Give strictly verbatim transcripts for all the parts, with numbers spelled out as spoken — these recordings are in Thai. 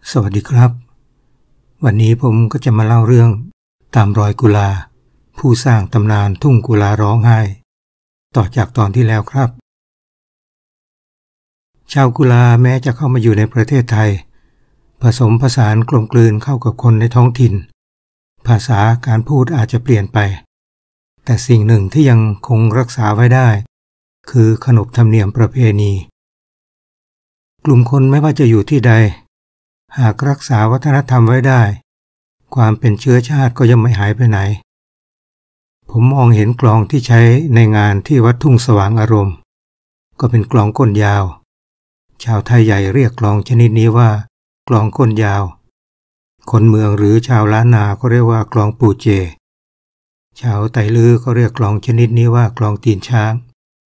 สวัสดีครับวันนี้ผมก็จะมาเล่าเรื่องตามรอยกุลาผู้สร้างตำนานทุ่งกุลาร้องไห้ต่อจากตอนที่แล้วครับชาวกุลาแม้จะเข้ามาอยู่ในประเทศไทยผสมผสานกลมกลืนเข้ากับคนในท้องถิ่นภาษาการพูดอาจจะเปลี่ยนไปแต่สิ่งหนึ่งที่ยังคงรักษาไว้ได้คือขนบธรรมเนียมประเพณีกลุ่มคนไม่ว่าจะอยู่ที่ใดหากรักษาวัฒนธรรมไว้ได้ความเป็นเชื้อชาติก็ย่อมไม่หายไปไหนผมมองเห็นกลองที่ใช้ในงานที่วัดทุ่งสว่างอารมณ์ก็เป็นกลองก้นยาวชาวไทยใหญ่เรียกกลองชนิดนี้ว่ากลองก้นยาวคนเมืองหรือชาวล้านนาก็เรียกว่ากลองปูเจชาวไตลือก็เรียกกลองชนิดนี้ว่ากลองตีนช้าง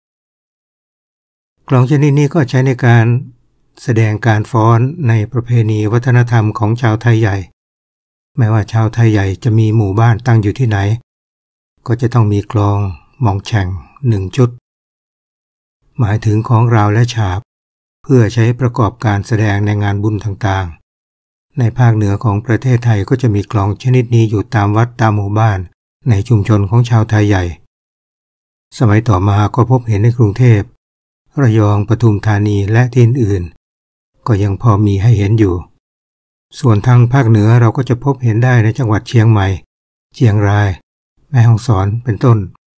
กลองชนิดนี้ก็ใช้ในการแสดงการฟ้อนในประเพณีวัฒนธรรมของชาวไทยใหญ่แม้ว่าชาวไทยใหญ่จะมีหมู่บ้านตั้งอยู่ที่ไหนก็จะต้องมีกลองมองแฉ่งหนึ่งชุดหมายถึงของราวและฉาบเพื่อใช้ประกอบการแสดงในงานบุญต่างๆในภาคเหนือของประเทศไทยก็จะมีกลองชนิดนี้อยู่ตามวัดตามหมู่บ้านในชุมชนของชาวไทยใหญ่สมัยต่อมาก็พบเห็นในกรุงเทพระยองปทุมธานีและที่อื่นก็ยังพอมีให้เห็นอยู่ส่วนทางภาคเหนือเราก็จะพบเห็นได้ในจังหวัดเชียงใหม่เชียงรายแม่ฮ่องสอนเป็นต้น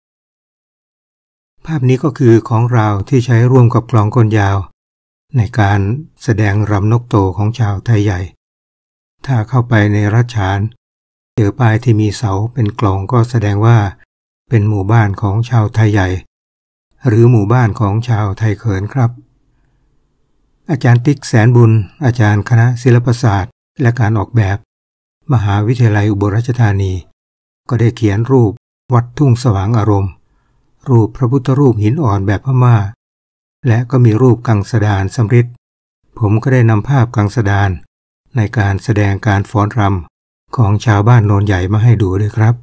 ภาพนี้ก็คือของราวที่ใช้ร่วมกับกลองก้นยาวในการแสดงรำนกโตของชาวไทยใหญ่ถ้าเข้าไปในรัชฉานเจอป้ายที่มีเสาเป็นกลองก็แสดงว่าเป็นหมู่บ้านของชาวไทยใหญ่หรือหมู่บ้านของชาวไทยเขินครับอาจารย์ติ๊กแสนบุญอาจารย์คณะศิลปศาสตร์และการออกแบบมหาวิทยาลัยอุบลราชธานีก็ได้เขียนรูปวัดทุ่งสว่างอารมณ์รูปพระพุทธรูปหินอ่อนแบบพม่าและก็มีรูปกังสดาลสำริดผมก็ได้นำภาพกังสดาลในการแสดงการฟ้อนรำของชาวบ้านโนนใหญ่มาให้ดูด้วยครับ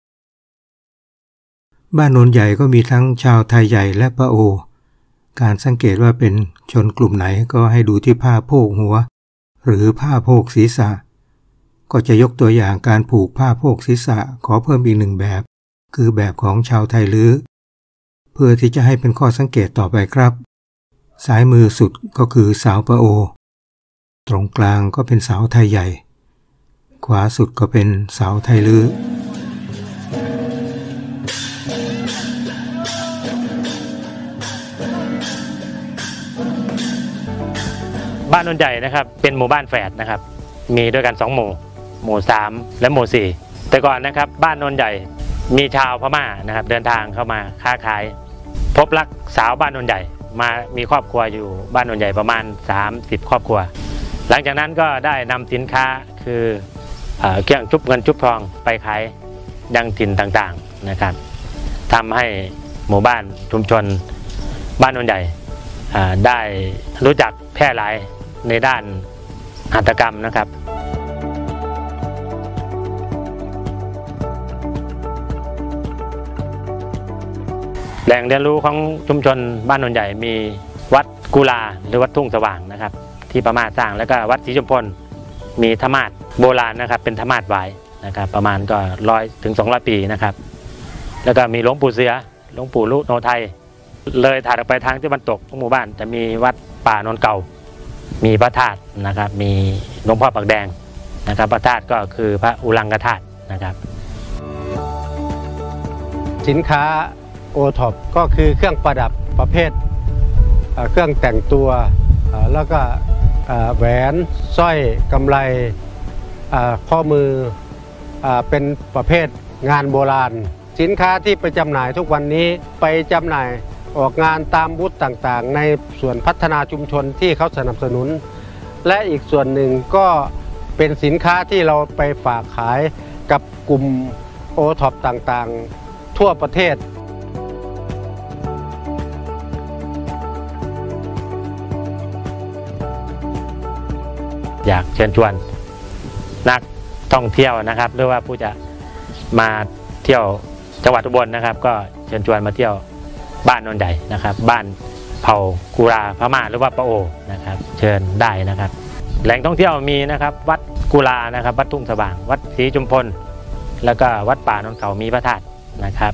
บ้านโนนใหญ่ก็มีทั้งชาวไทยใหญ่และปะโอการสังเกตว่าเป็นชนกลุ่มไหนก็ให้ดูที่ผ้าโพกหัวหรือผ้าโพกศีรษะก็จะยกตัวอย่างการผูกผ้าโพกศีรษะขอเพิ่มอีกหนึ่งแบบคือแบบของชาวไทยลื้อเพื่อที่จะให้เป็นข้อสังเกตต่อไปครับซ้ายมือสุดก็คือสาวปะโอตรงกลางก็เป็นสาวไทยใหญ่ขวาสุดก็เป็นสาวไทยลื้อบ้านโนนใหญ่นะครับเป็นหมู่บ้านแฝดนะครับมีด้วยกันสองหมู่หมู่สามและหมู่สี่แต่ก่อนนะครับบ้านโนนใหญ่มีชาวพม่านะครับเดินทางเข้ามาค้าขายพบรักสาวบ้านโนนใหญ่มามีครอบครัวอยู่บ้านโนนใหญ่ประมาณสามสิบครอบครัวหลังจากนั้นก็ได้นำสินค้าคือเครื่องจุบเงินจุบทองไปขายยังถิ่นต่างๆนะครับทำให้หมู่บ้านชุมชนบ้านโนนใหญ่ได้รู้จักแพร่หลายในด้านหัตถกรรมนะครับแหล่งเรียนรู้ของชุมชนบ้านโนนใหญ่มีวัดกุลาหรือวัดทุ่งสว่างนะครับที่พม่าสร้างแล้วก็วัดศรีชุมพลมีธรรมาสน์โบราณนะครับเป็นธรรมาสน์วายนะครับประมาณก็ร้อยถึงสองร้อยปีนะครับแล้วก็มีหลวงปู่เสือหลวงปู่ลุโนไทยเลยถัดออกไปทางที่ตะวันตกของหมู่บ้านจะมีวัดป่าโนนเก่ามีพระธาตุนะครับมีหลวงพ่อปากแดงนะครับพระธาตุก็คือพระอุลังกธาตุนะครับสินค้าโอท็อปก็คือเครื่องประดับประเภทเครื่องแต่งตัวแล้วก็แหวนสร้อยกำไลข้อมือเป็นประเภทงานโบราณสินค้าที่ไปจำหน่ายทุกวันนี้ไปจำหน่ายออกงานตามบูธต่างๆในส่วนพัฒนาชุมชนที่เขาสนับสนุนและอีกส่วนหนึ่งก็เป็นสินค้าที่เราไปฝากขายกับกลุ่มโอท็อปต่างๆทั่วประเทศอยากเชิญชวนนักท่องเที่ยวนะครับหรือว่าผู้จะมาเที่ยวจังหวัดอุบลนะครับก็เชิญชวนมาเที่ยวบ้านโนนใหญ่นะครับบ้านเผ่ากุลาพม่าหรือว่าปะโอนะครับเชิญได้นะครับแหล่งท่องเที่ยวมีนะครับวัดกุลานะครับวัดทุ่งสว่างวัดศรีจุมพลแล้วก็วัดป่านนเขามีพระธาตุนะครับ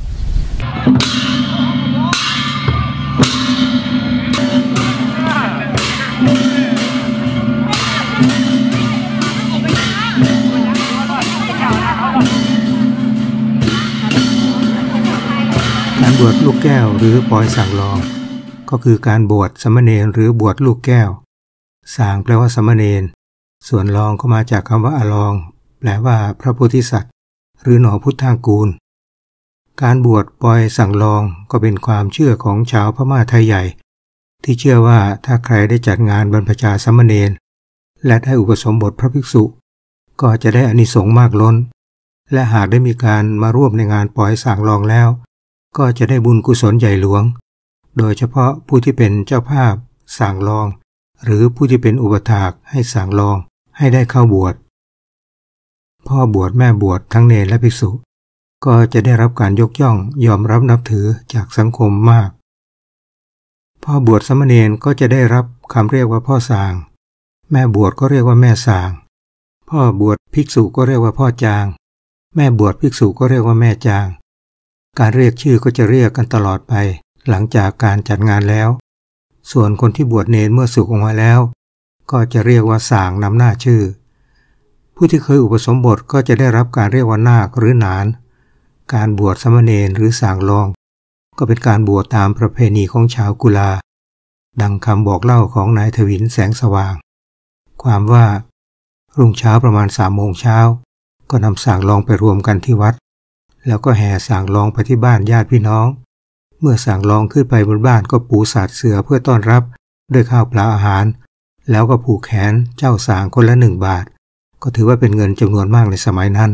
การบวชลูกแก้วหรือปอยสั่งลองก็คือการบวชสามเณรหรือบวชลูกแก้วสางแปลว่าสามเณรส่วนลองก็มาจากคำว่าอลองแปลว่าพระโพธิสัตว์หรือหนอพุทธากูลการบวชปอยสั่งลองก็เป็นความเชื่อของชาวพม่าไทยใหญ่ที่เชื่อว่าถ้าใครได้จัดงานบรรพชาสามเณรและได้อุปสมบทพระภิกษุก็จะได้อานิสงส์มากล้นและหากได้มีการมาร่วมในงานปอยสั่งลองแล้วก็จะได้บุญกุศลใหญ่หลวงโดยเฉพาะผู้ที่เป็นเจ้าภาพสั่งลองหรือผู้ที่เป็นอุปถากให้สั่งลองให้ได้เข้าบวชพ่อบวชแม่บวชทั้งเณรและภิกษุก็จะได้รับการยกย่องยอมรับนับถือจากสังคมมากพ่อบวชสามเณรก็จะได้รับคำเรียกว่าพ่อสางแม่บวชก็เรียกว่าแม่สางพ่อบวชภิกษุก็เรียกว่าพ่อจางแม่บวชภิกษุก็เรียกว่าแม่จางการเรียกชื่อก็จะเรียกกันตลอดไปหลังจากการจัดงานแล้วส่วนคนที่บวชเณรเมื่อสึกออกมาแล้วก็จะเรียกว่าสางนำหน้าชื่อผู้ที่เคยอุปสมบทก็จะได้รับการเรียกว่านาคหรือหนานการบวชสามเณรหรือสางลองก็เป็นการบวชตามประเพณีของชาวกุลาดังคำบอกเล่าของนายทวินแสงสว่างความว่ารุ่งเช้าประมาณสามโมงเช้าก็นำสางลองไปรวมกันที่วัดแล้วก็แห่สางลองไปที่บ้านญาติพี่น้องเมื่อสางลองขึ้นไปบนบ้านก็ปูสาดเสือเพื่อต้อนรับด้วยข้าวปลาอาหารแล้วก็ผูกแขนเจ้าสางคนละหนึ่งบาทก็ถือว่าเป็นเงินจำนวนมากในสมัยนั้น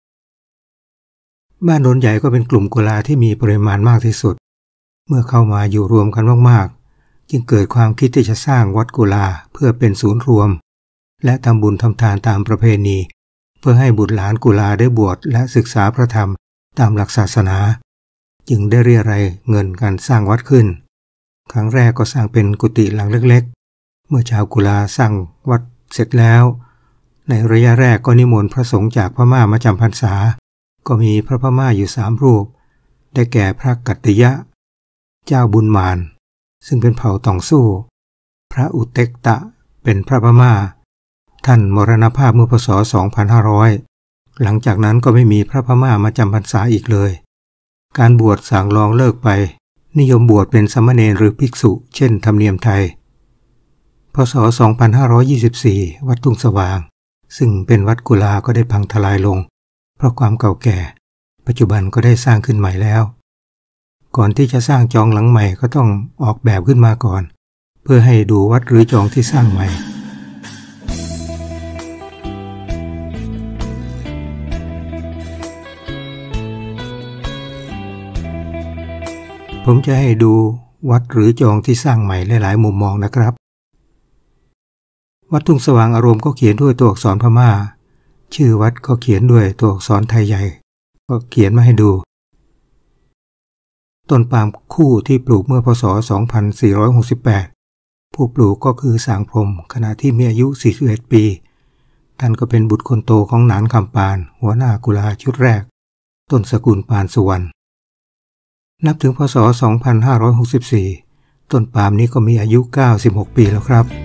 บ้านโนนใหญ่ก็เป็นกลุ่มกุลาที่มีปริมาณมากที่สุดเมื่อเข้ามาอยู่รวมกันมากๆจึงเกิดความคิดที่จะสร้างวัดกุลาเพื่อเป็นศูนย์รวมและทำบุญทำทานตามประเพณีเพื่อให้บุตรหลานกุลาได้บวชและศึกษาพระธรรมตามหลักศาสนาจึงได้เรียรายเงินการสร้างวัดขึ้นครั้งแรกก็สร้างเป็นกุฏิหลังเล็กๆเมื่อชาวกุลาสร้างวัดเสร็จแล้วในระยะแรกก็นิมนต์พระสงฆ์จากพม่ามาจำพรรษาก็มีพระพม่าอยู่สามรูปได้แก่พระกัตติยะเจ้าบุญมานซึ่งเป็นเผ่าต่องสู้พระอุเต็กตะเป็นพระพม่าท่านมรณภาพเมื่อพ.ศ. สองพันห้าร้อยหลังจากนั้นก็ไม่มีพระพม่ามาจำพรรษาอีกเลยการบวชสางลองเลิกไปนิยมบวชเป็นสามเณรหรือภิกษุเช่นธรรมเนียมไทยพ.ศ. สองพันห้าร้อยยี่สิบสี่วัดทุ่งสว่างซึ่งเป็นวัดกุลาก็ได้พังทลายลงเพราะความเก่าแก่ปัจจุบันก็ได้สร้างขึ้นใหม่แล้วก่อนที่จะสร้างจองหลังใหม่ก็ต้องออกแบบขึ้นมาก่อนเพื่อให้ดูวัดหรือจองที่สร้างใหม่ผมจะให้ดูวัดหรือจองที่สร้างใหม่หลายๆมุมมองนะครับวัดทุ่งสว่างอารมณ์ก็เขียนด้วยตัวอักษรพม่าชื่อวัดก็เขียนด้วยตัวอักษรไทยใหญ่ก็เขียนมาให้ดูต้นปาล์มคู่ที่ปลูกเมื่อพ.ศ. สองพันสี่ร้อยหกสิบแปดผู้ปลูกก็คือสางพรหมขณะที่มีอายุสี่สิบเอ็ดปีท่านก็เป็นบุตรคนโตของหนานคำปานหัวหน้ากุลาชุดแรกต้นสกุลปานสุวรรณนับถึงพ.ศ. สองพันห้าร้อยหกสิบสี่ต้นปาล์มนี้ก็มีอายุเก้าสิบหกปีแล้วครับ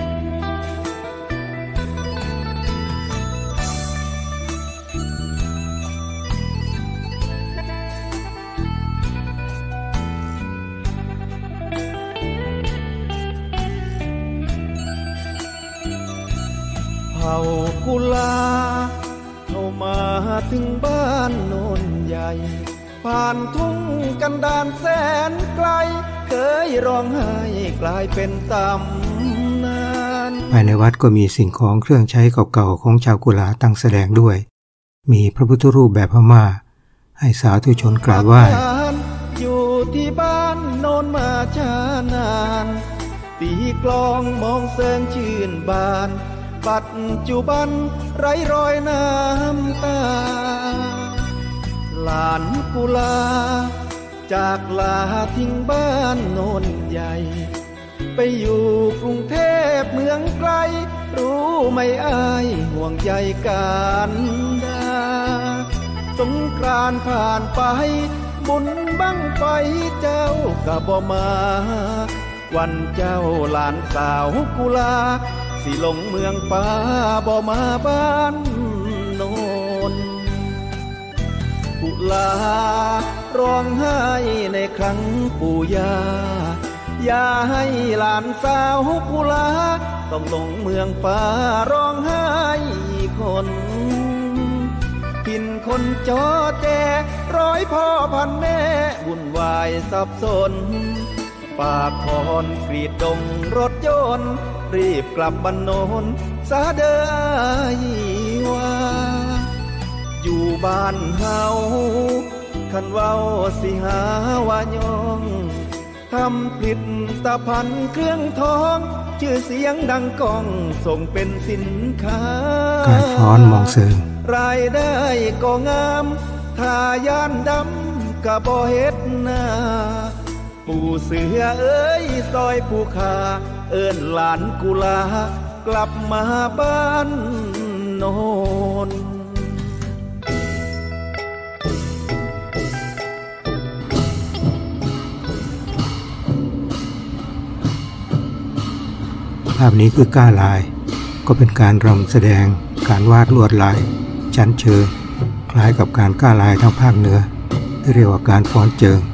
เผ่ากุลาเข้ามาถึงบ้านโนนใหญ่ผ่านทุ่งกันดารแสนไกลเคยร้องไห้กลายเป็นตำนานภายในวัดก็มีสิ่งของเครื่องใช้เก่าๆของชาวกุลาตั้งแสดงด้วยมีพระพุทธรูปแบบพม่าให้สาธุชนกราบไหว้อยู่ที่บ้านโนนมาช้านานตีกลองมองเสิงชื่นบานปัจจุบันไร้รอยน้ำตาหลานกุลาจากลาทิ้งบ้านโนนใหญ่ไปอยู่กรุงเทพเมืองไกลรู้ไม่อายห่วงใยกันดาสงกรานต์ผ่านไปบุญบั้งไฟเจ้าก็บ่มาวันเจ้าหลานสาวกุลาสิลงเมืองฟ้าบ่มาบ้านโนนกุลาร้องไห้ในครั้งปู่ย่าอย่าให้หลานสาวกุลาต้องลงเมืองฟ้าร้องไห้คนกินคนจอแจร้อยพ่อพันแม่วุ่นวายสับสนปากคอนกรีดดงรถยนต์รีบกลับบ้านโนนสาเดอยว่าอยู่บ้านเฮาคันเว้าสิหาวายองทำผลิตภัณฑ์เครื่องทองชื่อเสียงดังก้องส่งเป็นสินค้าการฟ้อนมองเสริมรายได้ก็งามทายานดำกะบ่เฮ็ดนาปู่เสือเอ้ยซอยผู้ขาเอิ้นหลานกุลากลับมาบ้านโนนภาพนี้คือก้าลายก็เป็นการรำแสดงการวาดลวดลายชั้นเชิงคล้ายกับการก้าลายทางภาคเหนือที่เรียกว่าการฟ้อนเจิง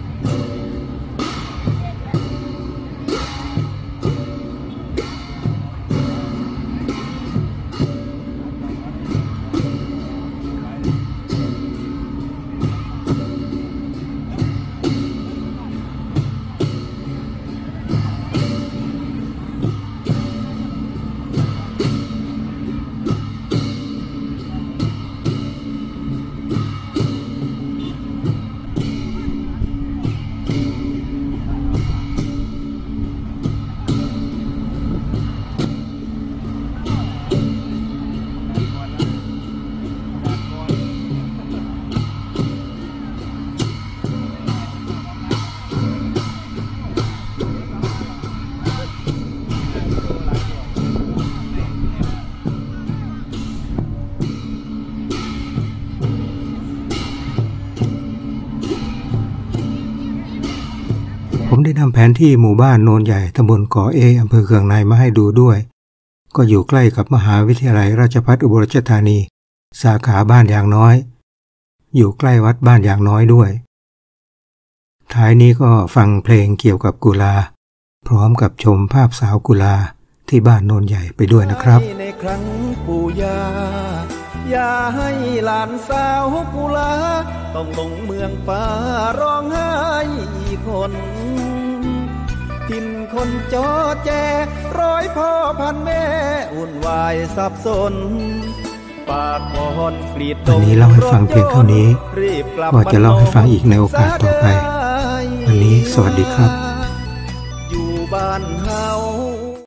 ผมได้นำแผนที่หมู่บ้านโนนใหญ่ตำบลก่อเออำเภอเคืองในมาให้ดูด้วยก็อยู่ใกล้กับมหาวิทยาลัยราชภัฏอุบลราชธานีสาขาบ้านยางน้อยอยู่ใกล้วัดบ้านยางน้อยด้วยท้ายนี้ก็ฟังเพลงเกี่ยวกับกุลาพร้อมกับชมภาพสาวกุลาที่บ้านโนนใหญ่ไปด้วยนะครับในครั้งปู่ย่าอย่าให้หลานสาวกุลาต้องลงเมืองฟ้าร้องไห้คนกินคนจอแจร้อยพ่อพันแม่วุ่นวายสับสนปากคอนกรีดดงวันนี้เล่าให้ฟังเพียงเท่านี้ก็จะเล่าให้ฟังอีกในโอกาสต่อไปวันนี้สวัสดีครับ